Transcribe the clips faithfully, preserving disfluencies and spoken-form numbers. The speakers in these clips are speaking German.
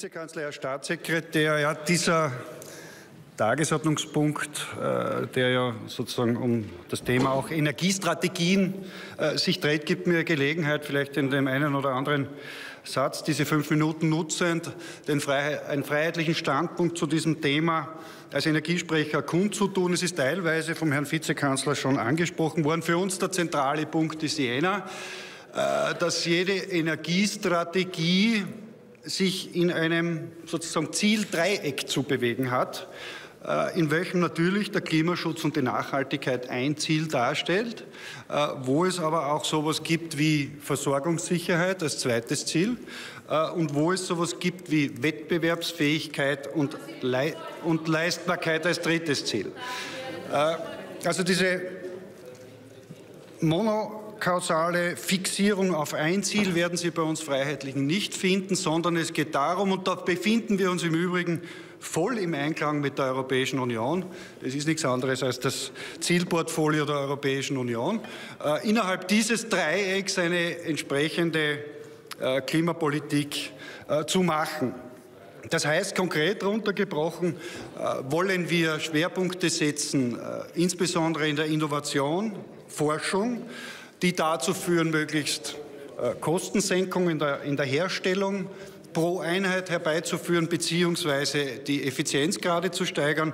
Vizekanzler, Herr Staatssekretär, ja, dieser Tagesordnungspunkt, äh, der ja sozusagen um das Thema auch Energiestrategien äh, sich dreht, gibt mir Gelegenheit, vielleicht in dem einen oder anderen Satz diese fünf Minuten nutzend, den Freiheit, einen freiheitlichen Standpunkt zu diesem Thema als Energiesprecher kundzutun. Es ist teilweise vom Herrn Vizekanzler schon angesprochen worden. Für uns der zentrale Punkt ist jener, äh, dass jede Energiestrategie sich in einem sozusagen Zieldreieck zu bewegen hat, in welchem natürlich der Klimaschutz und die Nachhaltigkeit ein Ziel darstellt, wo es aber auch sowas gibt wie Versorgungssicherheit als zweites Ziel und wo es sowas gibt wie Wettbewerbsfähigkeit und, Le- und Leistbarkeit als drittes Ziel. Also diese monokausale Fixierung auf ein Ziel werden Sie bei uns Freiheitlichen nicht finden, sondern es geht darum, und da befinden wir uns im Übrigen voll im Einklang mit der Europäischen Union. Das ist nichts anderes als das Zielportfolio der Europäischen Union. Äh, innerhalb dieses Dreiecks eine entsprechende äh, Klimapolitik äh, zu machen. Das heißt, konkret runtergebrochen, äh, wollen wir Schwerpunkte setzen, äh, insbesondere in der Innovation, Forschung, die dazu führen, möglichst äh, Kostensenkung in der, in der Herstellung pro Einheit herbeizuführen beziehungsweise die Effizienzgrade zu steigern.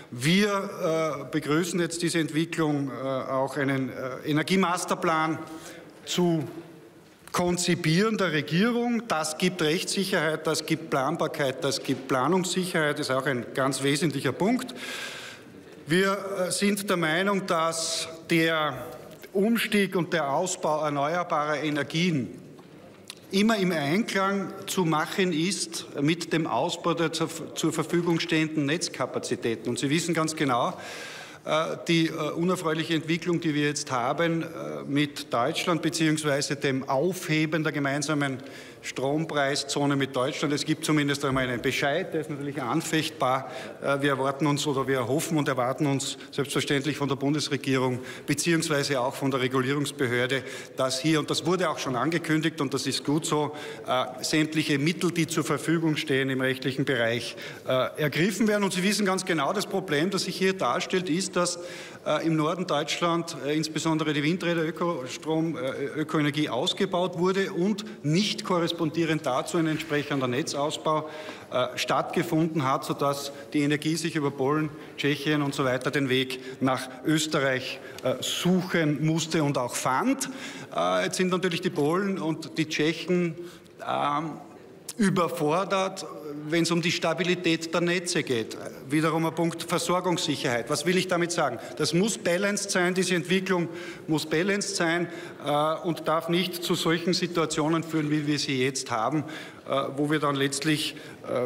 Wir äh, begrüßen jetzt diese Entwicklung, äh, auch einen äh, Energiemasterplan zu konzipieren der Regierung. Das gibt Rechtssicherheit, das gibt Planbarkeit, das gibt Planungssicherheit, das ist auch ein ganz wesentlicher Punkt. Wir äh, sind der Meinung, dass der Umstieg und der Ausbau erneuerbarer Energien immer im Einklang zu machen ist mit dem Ausbau der zur Verfügung stehenden Netzkapazitäten. Und Sie wissen ganz genau, die unerfreuliche Entwicklung, die wir jetzt haben mit Deutschland beziehungsweise dem Aufheben der gemeinsamen Strompreiszone mit Deutschland. Es gibt zumindest einmal einen Bescheid, der ist natürlich anfechtbar. Wir erwarten uns oder wir hoffen und erwarten uns selbstverständlich von der Bundesregierung beziehungsweise auch von der Regulierungsbehörde, dass hier, und das wurde auch schon angekündigt und das ist gut so, äh, sämtliche Mittel, die zur Verfügung stehen im rechtlichen Bereich, äh, ergriffen werden. Und Sie wissen ganz genau, das Problem, das sich hier darstellt, ist, dass äh, im Norden Deutschland äh, insbesondere die Windräder Ökostrom, äh, Ökoenergie ausgebaut wurde und nicht korrespondiert Korrespondierend dazu ein entsprechender Netzausbau äh, stattgefunden hat, sodass die Energie sich über Polen, Tschechien und so weiter den Weg nach Österreich äh, suchen musste und auch fand. Äh, jetzt sind natürlich die Polen und die Tschechen äh, überfordert, wenn es um die Stabilität der Netze geht. Wiederum ein Punkt Versorgungssicherheit. Was will ich damit sagen? Das muss balanced sein, diese Entwicklung muss balanced sein äh, und darf nicht zu solchen Situationen führen, wie wir sie jetzt haben, äh, wo wir dann letztlich äh,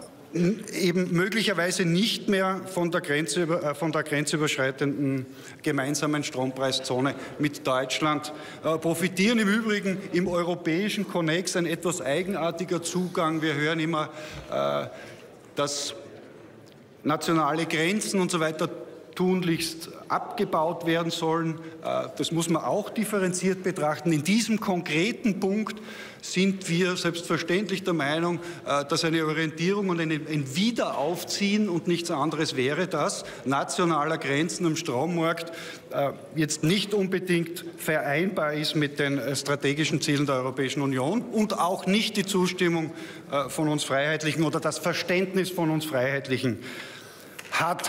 eben möglicherweise nicht mehr von der, Grenze, äh, von der grenzüberschreitenden gemeinsamen Strompreiszone mit Deutschland äh, profitieren. Im Übrigen im europäischen Konnex ein etwas eigenartiger Zugang. Wir hören immer, äh, dass nationale Grenzen und so weiter tunlichst abgebaut werden sollen. Das muss man auch differenziert betrachten. In diesem konkreten Punkt sind wir selbstverständlich der Meinung, dass eine Orientierung und ein Wiederaufziehen und nichts anderes wäre das, nationaler Grenzen am Strommarkt jetzt nicht unbedingt vereinbar ist mit den strategischen Zielen der Europäischen Union und auch nicht die Zustimmung von uns Freiheitlichen oder das Verständnis von uns Freiheitlichen hat.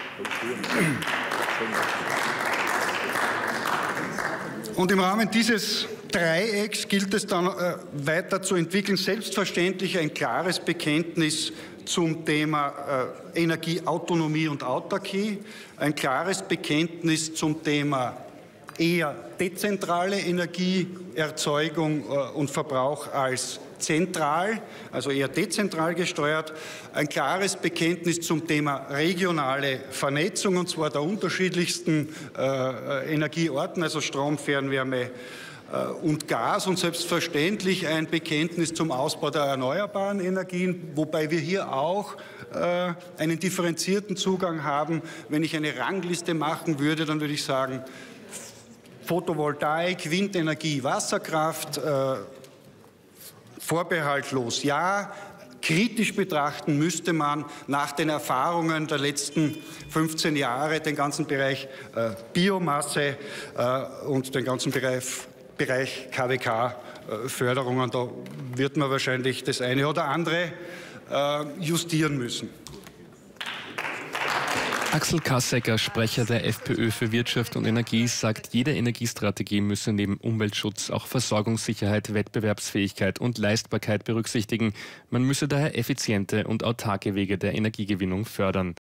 Und im Rahmen dieses Dreiecks gilt es dann äh, weiter zu entwickeln, selbstverständlich ein klares Bekenntnis zum Thema äh, Energieautonomie und Autarkie, ein klares Bekenntnis zum Thema eher dezentrale Energieerzeugung äh, und Verbrauch als zentral, also eher dezentral gesteuert, ein klares Bekenntnis zum Thema regionale Vernetzung, und zwar der unterschiedlichsten äh, Energieorten, also Strom, Fernwärme äh, und Gas, und selbstverständlich ein Bekenntnis zum Ausbau der erneuerbaren Energien, wobei wir hier auch äh, einen differenzierten Zugang haben. Wenn ich eine Rangliste machen würde, dann würde ich sagen, Photovoltaik, Windenergie, Wasserkraft, äh, vorbehaltlos ja, kritisch betrachten müsste man nach den Erfahrungen der letzten fünfzehn Jahre den ganzen Bereich äh, Biomasse äh, und den ganzen Bereich, Bereich K W K-Förderungen. Da wird man wahrscheinlich das eine oder andere äh, justieren müssen. Axel Kassecker, Sprecher der FPÖ für Wirtschaft und Energie, sagt, jede Energiestrategie müsse neben Umweltschutz auch Versorgungssicherheit, Wettbewerbsfähigkeit und Leistbarkeit berücksichtigen. Man müsse daher effiziente und autarke Wege der Energiegewinnung fördern.